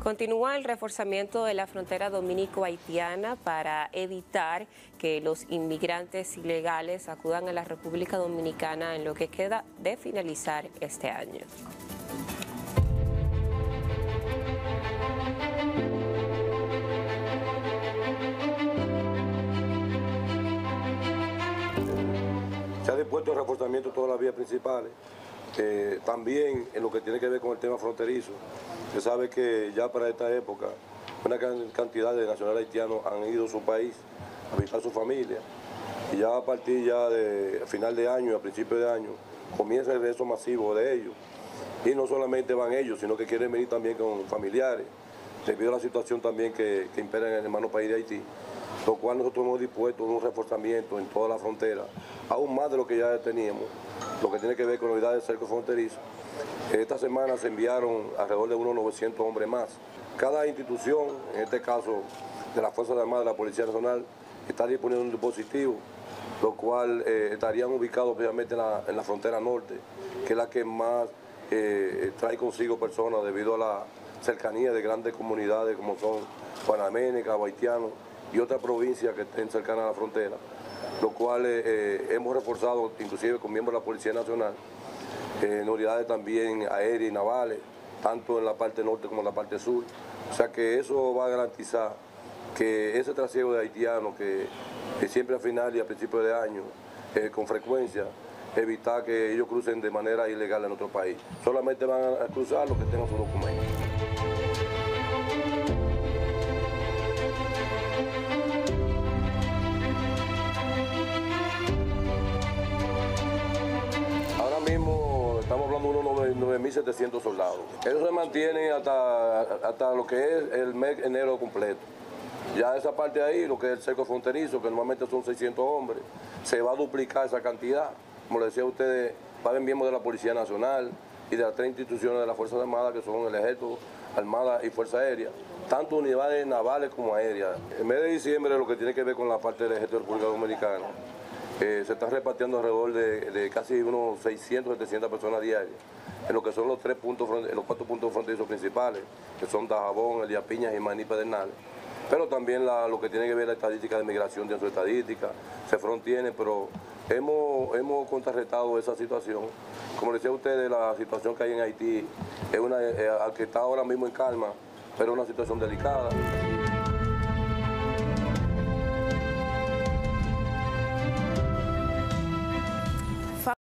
Continúa el reforzamiento de la frontera dominico-haitiana para evitar que los inmigrantes ilegales acudan a la República Dominicana en lo que queda de finalizar este año. Se ha dispuesto el reforzamiento de todas las vías principales. También en lo que tiene que ver con el tema fronterizo, se sabe que ya para esta época una gran cantidad de nacionales haitianos han ido a su país a visitar a su familia, y ya a partir ya de final de año, a principio de año, comienza el regreso masivo de ellos. Y no solamente van ellos, sino que quieren venir también con familiares, debido a la situación también que impera en el hermano país de Haití, lo cual nosotros hemos dispuesto un reforzamiento en toda la frontera, aún más de lo que ya teníamos, lo que tiene que ver con la unidad del cerco fronterizo. Esta semana se enviaron alrededor de unos 900 hombres más. Cada institución, en este caso de las Fuerzas Armadas, de la Policía Nacional, está disponiendo un dispositivo, lo cual estarían ubicados obviamente en la frontera norte, que es la que más trae consigo personas debido a la cercanía de grandes comunidades como son panameños, haitianos y otras provincias que estén cercanas a la frontera, lo cual hemos reforzado inclusive con miembros de la Policía Nacional, en unidades también aéreas y navales, tanto en la parte norte como en la parte sur. O sea que eso va a garantizar que ese trasiego de haitianos que siempre a final y a principios de año, con frecuencia, evitar que ellos crucen de manera ilegal en nuestro país. Solamente van a cruzar los que tengan sus documentos. Ahora mismo estamos hablando de unos 9.700 soldados. Eso se mantiene hasta lo que es el mes de enero completo. Ya esa parte de ahí, lo que es el cerco fronterizo, que normalmente son 600 hombres, se va a duplicar esa cantidad. Como les decía a ustedes, va a haber miembros de la Policía Nacional y de las 3 instituciones de las Fuerzas Armadas, que son el Ejército, Armada y Fuerza Aérea, tanto unidades navales como aéreas. En mes de diciembre, lo que tiene que ver con la parte del Ejército de la República Dominicana, se están repartiendo alrededor de casi unos 600, 700 personas diarias, en lo que son los 4 puntos fronterizos principales, que son Dajabón, Elías Piñas y Maní Pedernales. Pero también lo que tiene que ver la estadística de migración tiene su estadística, CEFRON tiene, pero hemos contrarrestado esa situación. Como les decía a ustedes, la situación que hay en Haití es que está ahora mismo en calma, pero es una situación delicada.